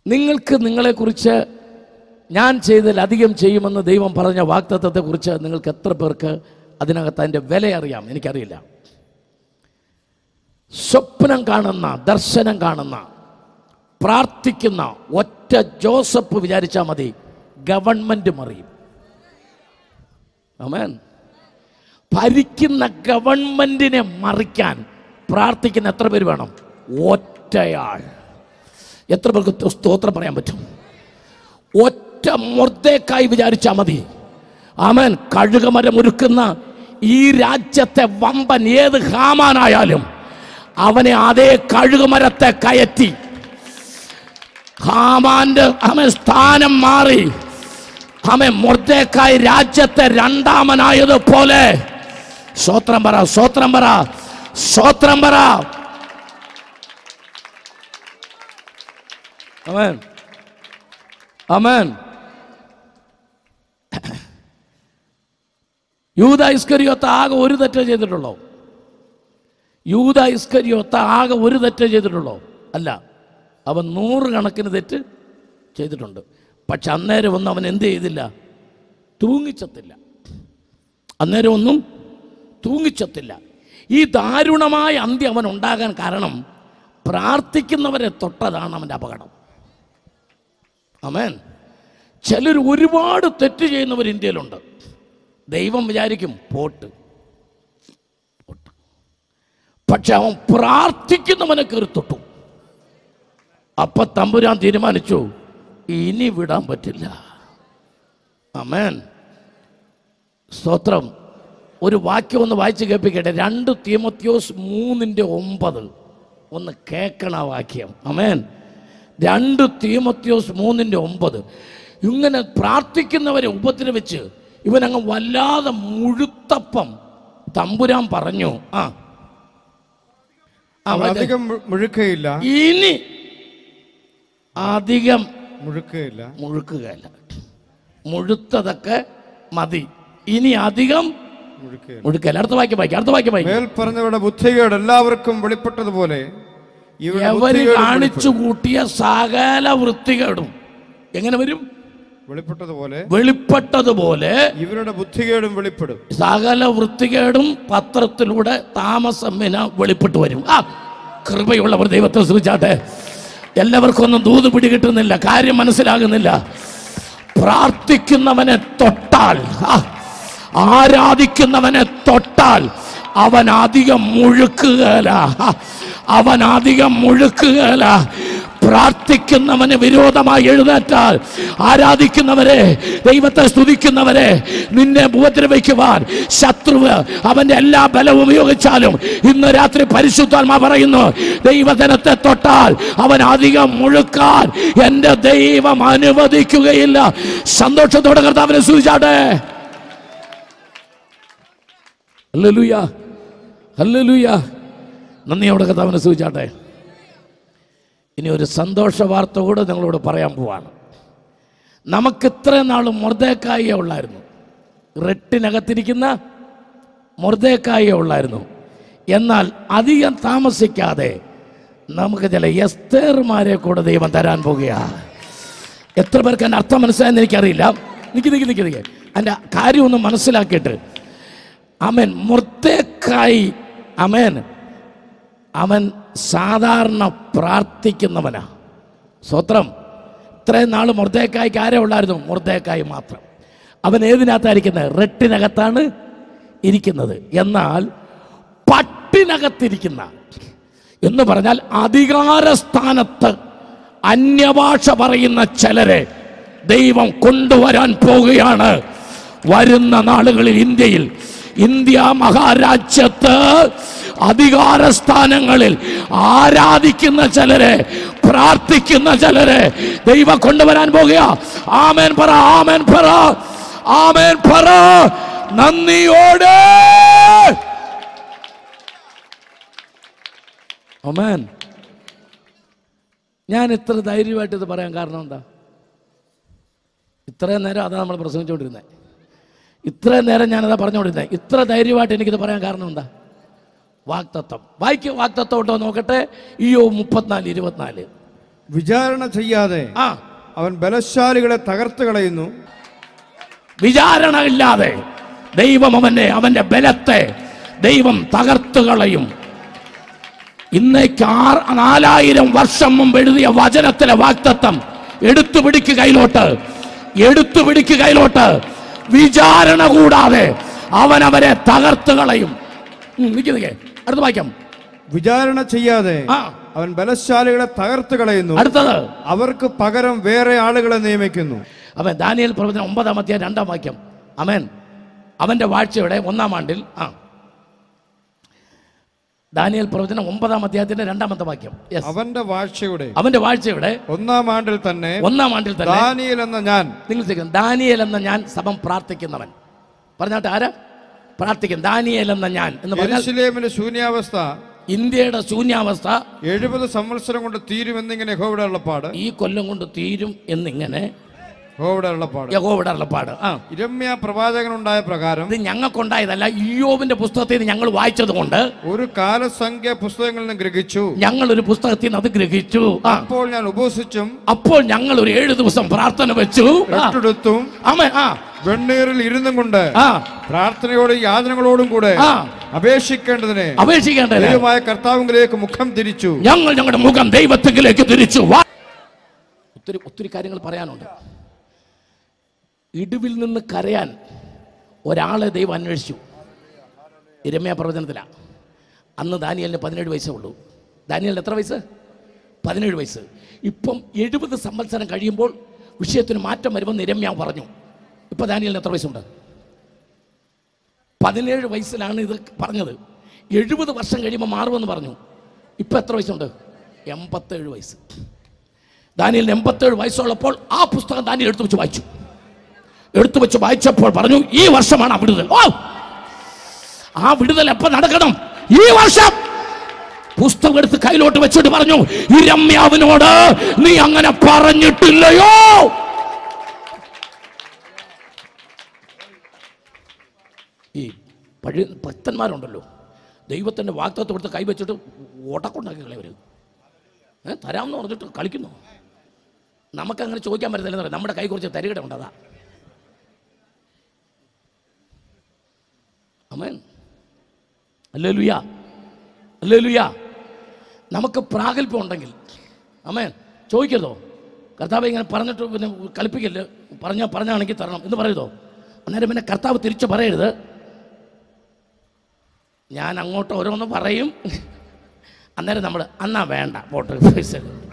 നിങ്ങൾക്ക് നിങ്ങളെക്കുറിച്ച് ഞാൻ ചെയ്തതിൽ അധികം ചെയ്യുമെന്ന് ദൈവം പറഞ്ഞ വാഗ്ദത്തത്തെക്കുറിച്ച് നിങ്ങൾക്ക് എത്ര പേർക്ക് അതിനകത്ത് അതിൻ്റെ വില അറിയാം? എനിക്കറിയില്ല. സ്വപ്നം കാണുന്ന, ദർശനം കാണുന്ന, പ്രാർത്ഥിക്കുന്ന ഒറ്റ ജോസഫ് വിചാരിച്ചാൽ മതി, ഗവൺമെൻറ് മറിയും. ആമേൻ. ഭരിക്കുന്ന ഗവൺമെൻറ്റിനെ മറിക്കാൻ പ്രാർത്ഥിക്കുന്ന എത്ര പേര് വേണം? ഒറ്റയാൾ. എത്ര പേർക്ക് സ്തോത്രം പറയാൻ പറ്റും? ഒറ്റ മൊർദെഖായി വിചാരിച്ചാൽ മതി. ആമേൻ. കഴുകമരം ഒരുക്കുന്ന ഈ രാജ്യത്തെ വമ്പൻ ഏത് ഹാമാനായാലും അവനെ അതേ കഴുകുമരത്തെ കയറ്റി ഹാമാന്റെ സ്ഥാനം മാറി മൊർദെഖായി രാജ്യത്തെ രണ്ടാമനായതുപോലെ. സ്തോത്രം പറ, സ്തോത്രം പറ, സ്തോത്രം പറ. ആമേൻ, ആമേൻ. യൂദാ ഇസ്കരിയോത്ത് ആകെ ഒരു തെറ്റേ ചെയ്തിട്ടുള്ളൂ? യൂദാ ഇസ്കരിയോത്ത് ആകെ ഒരു തെറ്റേ ചെയ്തിട്ടുള്ളൂ? അല്ല, അവൻ 100 കണക്കിന് തെറ്റ് ചെയ്തിട്ടുണ്ട്. പക്ഷെ അന്നേരം ഒന്നും അവൻ എന്ത് ചെയ്തില്ല? തൂങ്ങിച്ചത്തില്ല. അന്നേരം ഒന്നും തൂങ്ങിച്ചത്തില്ല. ഈ ദാരുണമായ അന്ത്യം അവൻ ഉണ്ടാകാൻ കാരണം പ്രാർത്ഥിക്കുന്നവരെ തൊട്ടതാണ് അവൻ്റെ അപകടം. ആമേൻ. ചിലർ ഒരുപാട് തെറ്റ് ചെയ്യുന്നവർ ഇന്ത്യയിലുണ്ട്. ദൈവം വിചാരിക്കും പോട്ട്, പക്ഷെ അവൻ പ്രാർത്ഥിക്കുന്നവനെ കയറി തൊട്ടു. അപ്പൊ തമ്പുരാൻ തീരുമാനിച്ചു ഇനി വിടാൻ പറ്റില്ല. ആമേൻ, സ്തോത്രം. ഒരു വാക്യം ഒന്ന് വായിച്ച് കേൾപ്പിക്കട്ടെ. 2 തീമോഥെയോസ് 3:9 ഒന്ന് കേൾക്കണ വാക്യം. ആമേൻ. 2 തീമോഥെയോസ് 3:9. ഇങ്ങനെ പ്രാർത്ഥിക്കുന്നവരെ ഉപദ്രവിച്ച് ഇവനങ്ങ് വല്ലാതെ മുഴുത്തപ്പം തമ്പുരാൻ പറഞ്ഞു, അധികം മുഴുക്കയില്ല, ഇനി അധികം മുഴുക്കുകയില്ല, മുഴുത്തതൊക്കെ മതി, ഇനി അധികം മുഴുക്കയില്ല. അടുത്ത വാക്യം വായിക്കാം, അടുത്ത വാക്യം വായിക്കാം. മേൽ പറഞ്ഞവരുടെ ബുദ്ധികേട് എല്ലാവർക്കും വെളിപ്പെട്ടതുപോലെ ഇവര് കാണിച്ചു കൂട്ടിയ സകല വൃത്തികേടും എങ്ങനെ വരും? വെളിപ്പെട്ടതുപോലെ ഇവരുടെ ബുദ്ധികേടും വെളിപ്പെടും. സകല വൃത്തികേടും പത്രത്തിലൂടെ താമസമിന വെളിപ്പെട്ടു വരും. കൃപയുള്ളവർ ദൈവത്തെ സ്തുതിച്ചാട്ടെ. എല്ലാവർക്കും ഒന്നും ദൂത് പിടികിട്ടുന്നില്ല, കാര്യം മനസ്സിലാകുന്നില്ല. പ്രാർത്ഥിക്കുന്നവനെ തൊട്ടാൽ, ആരാധിക്കുന്നവനെ തൊട്ടാൽ അവൻ അധികം മുഴുക്കുകയില്ല, അവൻ അധികം മുഴുക്കുകയില്ല. പ്രാർത്ഥിക്കുന്നവന് വിരോധമായി എഴുന്നേറ്റാൽ, ആരാധിക്കുന്നവരെ, ദൈവത്തെ സ്തുതിക്കുന്നവരെ നിന്നെ ഉപദ്രവിക്കുവാൻ ശത്രുവ് അവന്റെ എല്ലാ ബലവും ഉപയോഗിച്ചാലും ഇന്ന് രാത്രി പരിശുദ്ധാത്മാവ് പറയുന്നു, ദൈവജനത്തെ തൊട്ടാൽ അവൻ അധികം മുഴുക്കാൻ എന്റെ ദൈവം അനുവദിക്കുകയില്ല. സന്തോഷത്തോടെ കർത്താവിനെ സ്തുതിച്ചാട്ടെ. Hallelujah, hallelujah. നന്ദിയോടെ കർത്താവിനെ സ്തുതിച്ചാട്ടെ. ഇനി ഒരു സന്തോഷ വാർത്ത കൂടെ നിങ്ങളോട് പറയാൻ പോവാണ്. നമുക്ക് ഇത്രയും നാളും മൊർദെഖായിയെ ഉള്ളായിരുന്നു, റെട്ടിനകത്തിരിക്കുന്ന മൊർദെഖായിയെ ഉള്ളായിരുന്നു. എന്നാൽ അധികം താമസിക്കാതെ നമുക്ക് ചില എസ്തേർമാരെ കൂടെ ദൈവം തരാൻ പോകുകയാണ്. എത്ര പേർക്ക് എൻ്റെ അർത്ഥം മനസ്സിലായെന്ന് എനിക്കറിയില്ല. നിൽക്ക് എൻ്റെ കാര്യം ഒന്ന് മനസ്സിലാക്കിയിട്ട്. ആമേൻ. മൊർദെഖായി, ആമേൻ, അവൻ സാധാരണ പ്രാർത്ഥിക്കുന്നവനാ. സ്വത്രം. ഇത്രയും നാൾ മൊർദെഖായിക്ക് ആരേ ഉള്ളായിരുന്നു? മൊർദെഖായി മാത്രം. അവൻ ഏതിനകത്തായിരിക്കുന്നത്? റെട്ടിനകത്താണ് ഇരിക്കുന്നത്. എന്നാൽ പട്ടിനകത്തിരിക്കുന്ന എന്ന് പറഞ്ഞാൽ അധികാരസ്ഥാനത്ത് അന്യഭാഷ പറയുന്ന ചിലരെ ദൈവം കൊണ്ടുവരാൻ പോകുകയാണ്. വരുന്ന നാളുകളിൽ ഇന്ത്യ മഹാരാജ്യത്ത് അധികാരസ്ഥാനങ്ങളിൽ ആരാധിക്കുന്ന ചിലരെ, പ്രാർത്ഥിക്കുന്ന ചിലരെ ദൈവം കൊണ്ടുവരാൻ പോകുക. ആമേൻ പറ, ആമേൻ പറ, ആമേൻ പറ. നന്ദിയോടെ ആമേൻ. ഞാൻ ഇത്ര ധൈര്യമായിട്ട് ഇത് പറയാൻ കാരണം എന്താ? ഇത്രയും നേരം അതാ നമ്മൾ പ്രസംഗിച്ചുകൊണ്ടിരുന്നത്. ഇത്രയും നേരം ഞാനതാ പറഞ്ഞുകൊണ്ടിരുന്നത്. ഇത്ര ധൈര്യമായിട്ട് എനിക്കിത് പറയാൻ കാരണം എന്താ? വാഗ്ദത്തം. വാക്തത്വം ഉണ്ടോ നോക്കട്ടെ. ഇയ്യോബ് 34:24. വിചാരണ ചെയ്യാതെ അവൻ ബലശാലികളെ തകർത്ത് കളയുന്നു. വിചാരണ ഇല്ലാതെ ദൈവം അവന്റെ ബലത്തെ ദൈവം തകർത്തു കളയും. ഇന്നേക്ക് 4000 വർഷം മുമ്പ് എഴുതിയ വചനത്തിലെ വാഗ്ദത്തം എടുത്തുപിടിക്ക് കയ്യിലോട്ട്. വിചാരണ കൂടാതെ അവരെ തകർത്തു കളയും. അടുത്ത വാക്യം. വിചാരണ ചെയ്യാതെ അവൻ ബലശാലികളെ തകർത്ത് കളയുന്നു. അടുത്തത്, അവർക്ക് പകരം വേറെ ആളുകളെ നിയമിക്കുന്നു. അവൻ ദാനിയേൽ പ്രവചനം 9-ാം അധ്യായം 2-ാം വാക്യം. ആമേൻ. അവന്റെ വാഴ്ചയുടെ 1-ാം ആണ്ടിൽ ദാനിയേൽ പ്രവചനം 9-ാം അധ്യായത്തിന്റെ 2-ാമത്തെ വാക്യം. അവന്റെ വാഴ്ചയുടെ 1-ാം ആണ്ടിൽ തന്നെ ദാനിയേൽ എന്ന ഞാൻ, നിങ്ങൾ ദാനിയേൽ എന്ന ഞാൻ സമം പ്രാർത്ഥിക്കുന്നവൻ. പറഞ്ഞാട്ടെ, ആരാ പ്രാർത്ഥിക്കും? ദാനിയേൽ എന്ന ഞാൻ എന്ന് പറഞ്ഞാൽ യെരൂശലേമിന്റെ ശൂന്യാവസ്ഥ, ഇന്ത്യയുടെ ശൂന്യാവസ്ഥ 70 സംവത്സരം കൊണ്ട് തീരുമെന്നിങ്ങനെ യഹോവയുടെ അരുളപ്പാട്. ഈ കൊല്ലം കൊണ്ട് തീരും എന്നിങ്ങനെ യഹോവയുടെ അരുളപ്പാട്. യിരെമ്യാ പ്രവാചകനുണ്ടായ പ്രകാരം, ഇത് ഞങ്ങൾക്കുണ്ടായതല്ല, ഇയ്യോബിന്റെ പുസ്തകത്തിൽ നിന്ന് ഞങ്ങൾ വായിച്ചത് കൊണ്ട് ഒരു കാലസംഖ്യ പുസ്തകങ്ങളിൽ നിന്ന് ഗ്രഹിച്ചു. ഞങ്ങൾ ഒരു പുസ്തകത്തിൽ നിന്ന് അത് ഗ്രഹിച്ചു. അപ്പോൾ ഞാൻ ഉപവസിച്ചും, അപ്പോൾ ഞങ്ങൾ ഒരു 7 ദിവസം പ്രാർത്ഥന വെച്ചു, രട്ടെടുത്തും വെണ്ണീറിൽ ഇരുന്നും കൊണ്ട് പ്രാർത്ഥനയോടും യാചനകളോടും കൂടെ അപേക്ഷിക്കേണ്ടതിന് ദൈവമായ കർത്താവിലേക്ക് മുഖം തിരിച്ചു. ഞങ്ങളുടെ മുഖം ദൈവത്തിലേക്ക് തിരിച്ചു. ഒത്തിരി കാര്യങ്ങൾ പറയാനുണ്ട്. ഇടിവിൽ നിന്ന് കരയാൻ ഒരാളെ ദൈവം അന്വേഷിച്ചു. യിരെമ്യാ പ്രവചനത്തിലാണ്. അന്ന് ദാനിയേലിന് 17 വയസ്സേ ഉള്ളൂ. ദാനിയേലിന് എത്ര വയസ്സ്? 17 വയസ്സ്. ഇപ്പം 70 സംവത്സരം കഴിയുമ്പോൾ വിഷയത്തിന് മാറ്റം വരുമെന്ന് യിരെമ്യാ പറഞ്ഞു. ഇപ്പം ദാനിയേലിന് എത്ര വയസ്സുണ്ട്? 17 വയസ്സിലാണ് ഇത് പറഞ്ഞത്. 70 വർഷം കഴിയുമ്പോൾ മാറുമെന്ന് പറഞ്ഞു. ഇപ്പം എത്ര വയസ്സുണ്ട്? 87 വയസ്സ്. ദാനിയേലിന് 87 വയസ്സുള്ളപ്പോൾ ആ പുസ്തകം ദാനിയേൽ എടുത്തു വെച്ച് വായിച്ചപ്പോൾ പറഞ്ഞു, ഈ വർഷമാണ് ആ വിടുതൽ. ആ വിടുതൽ എപ്പോൾ നടക്കണം? ഈ വർഷം. പുസ്തകം എടുത്ത് കയ്യിലോട്ട് വെച്ചിട്ട് പറഞ്ഞു, യിരെമ്യാവിനോട് നീ അങ്ങനെ പറഞ്ഞിട്ടില്ലയോ? ഈ പഴയ ഭക്തന്മാരുണ്ടല്ലോ, ദൈവത്തിൻ്റെ വാഗ്ദത്തം കൊടുത്ത് കൈവച്ചിട്ട് ഓട്ടക്കൊണ്ടാക്കി കളയവർ. തരാമെന്ന് പറഞ്ഞിട്ട് കളിക്കുന്നു. നമുക്കങ്ങനെ ചോദിക്കാൻ പറ്റത്തില്ലെന്ന് പറയാം. നമ്മുടെ കൈ കുറച്ച് തരികട ഉണ്ട്. അതാ. ആമേൻ. ഹല്ലേലൂയ. നമുക്ക് പ്രാഗൽഭ്യം ഉണ്ടെങ്കിൽ ആമേൻ ചോദിക്കരുതോ? കർത്താവ് ഇങ്ങനെ പറഞ്ഞിട്ട് പിന്നെ കളിപ്പിക്കല്, പറഞ്ഞാണെങ്കിൽ തരണം എന്ന് പറയരുതോ? അന്നേരം പിന്നെ കർത്താവ് തിരിച്ചു പറയരുത്, ഞാൻ അങ്ങോട്ട് ഓരോന്ന് പറയും, അന്നേരം നമ്മൾ അന്നാ വേണ്ട പോട്ടെ പൈസ,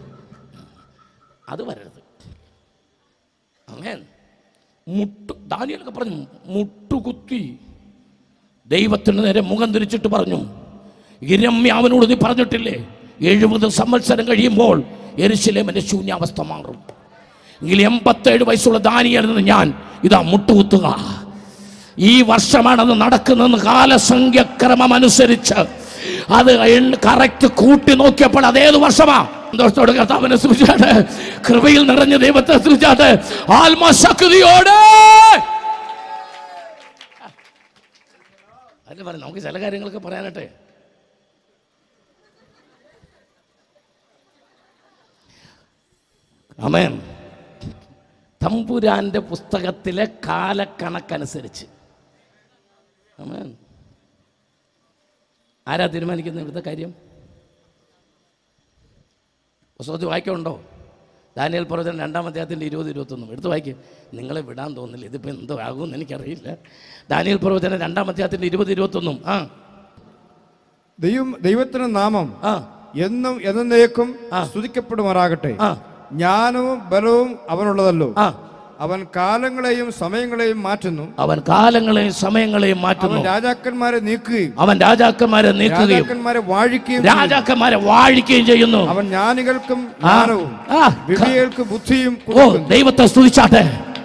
അത് വരരുത്. ആമേൻ. ദാനിയേലൊക്കെ പറഞ്ഞു, മുട്ടുകുത്തി ദൈവത്തിന് നേരെ മുഖം തിരിച്ചിട്ട് പറഞ്ഞു, യിരെമ്യാവിനോട് നീ പറഞ്ഞിട്ടില്ലേ 70 സംവത്സരം കഴിയുമ്പോൾ യെരൂശലേമിന്റെ ശൂന്യാവസ്ഥ മാറും. എങ്കിൽ 87 വയസ്സുള്ള ദാനിയേലിന് ഞാൻ ഇതാ മുട്ടുകുത്തുക. ഈ വർഷമാണത് നടക്കുന്നതെന്ന് കാലസംഖ്യക്രമം അനുസരിച്ച് അത് കറക്റ്റ് കൂട്ടി നോക്കിയപ്പോൾ അതേത് വർഷമാ? സന്തോഷത്തോടെ കർത്താവിനെ സ്തുതിച്ചാട്ടെ, കൃപയിൽ നിറഞ്ഞ ദൈവത്തെ സ്തുതിച്ചാട്ടെ, ആത്മശക്തിയോടെ. അല്ല പറയാം, നമുക്ക് ചില കാര്യങ്ങളൊക്കെ പറയാനട്ടെ. ആമേൻ. തമ്പുരാന്റെ പുസ്തകത്തിലെ കാലക്കണക്കനുസരിച്ച്. ആമേൻ. ആരാ തീരുമാനിക്കുന്നത് ഇവിടുത്തെ കാര്യം? പുസ്തകത്തിൽ വായിക്കുന്നുണ്ടോ? ദാനിയേൽ പ്രവചനം 2-ാം അധ്യായത്തിൻ്റെ 20-21 എടുത്ത് വായിക്കുക. നിങ്ങളെ വിടാൻ തോന്നില്ല, ഇതിപ്പോൾ എന്തോ ആകുമെന്ന് എനിക്കറിയില്ല. ദാനിയേൽ പ്രവചനം 2-ാം അധ്യായത്തിൻ്റെ 20-21 ദൈവത്തിന്റെ നാമം എന്നും എന്നേക്കും സ്തുതിക്കപ്പെടുമാറാകട്ടെ. ജ്ഞാനവും ബലവും അവനുള്ളതല്ലോ. അവൻ കാലങ്ങളെയും സമയങ്ങളെയും മാറ്റുന്നു. അവൻ രാജാക്കന്മാരെ നീക്കുകയും രാജാക്കന്മാരെ വാഴിക്കുകയും ചെയ്യുന്നു. അവൻ ജ്ഞാനികൾക്കും ജ്ഞാനവും വിവേകൾക്ക് ബുദ്ധിയും. ദൈവത്തെ സ്തുതിച്ചാട്ടെ.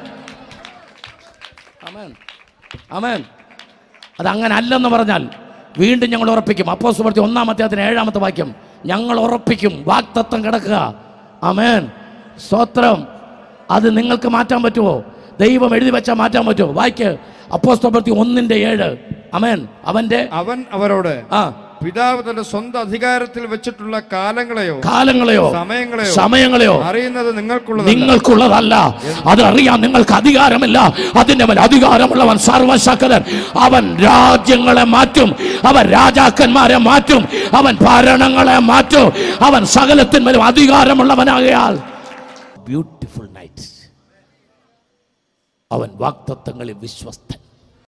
ആമേൻ. അതങ്ങനെ അല്ലെന്ന് പറഞ്ഞാൽ വീണ്ടും ഞങ്ങൾ ഉറപ്പിക്കും. അപ്പോസ്തലപ്രവൃത്തി 1-ാം അധ്യായത്തിന് 7-ാമത്തെ വാക്യം ഞങ്ങൾ ഉറപ്പിക്കും. വാഗ്ദത്തം കിടക്കുക. ആമേൻ. സ്തോത്രം. അത് നിങ്ങൾക്ക് മാറ്റാൻ പറ്റുമോ? ദൈവം എഴുതി വെച്ചാൽ മാറ്റാൻ പറ്റുമോ? വായിക്ക് അപ്പോസ്തലപ്രവൃത്തി 1-ന്റെ 7. ആമേൻ. അവൻ അവരോട് പിതാവ് തന്റെ സ്വന്തം അധികാരത്തിൽ വെച്ചിട്ടുള്ള കാലങ്ങളെയോ സമയങ്ങളെയോ അറിയുന്നത് നിങ്ങൾക്കുള്ളതല്ല. അതറിയാൻ നിങ്ങൾക്ക് അധികാരമില്ല. അതിന്റെ മേൽ അധികാരമുള്ളവൻ സർവശക്തൻ. അവൻ രാജ്യങ്ങളെ മാറ്റും, അവൻ രാജാക്കന്മാരെ മാറ്റും, അവൻ ഭരണങ്ങളെ മാറ്റും, അവൻ സകലത്തിന്മേലും അധികാരമുള്ളവനാകയാൽ ബ്യൂട്ടിഫുൾ നൈറ്റ്. അവൻ വാഗ്ദത്തങ്ങളിൽ വിശ്വസ്തൻ.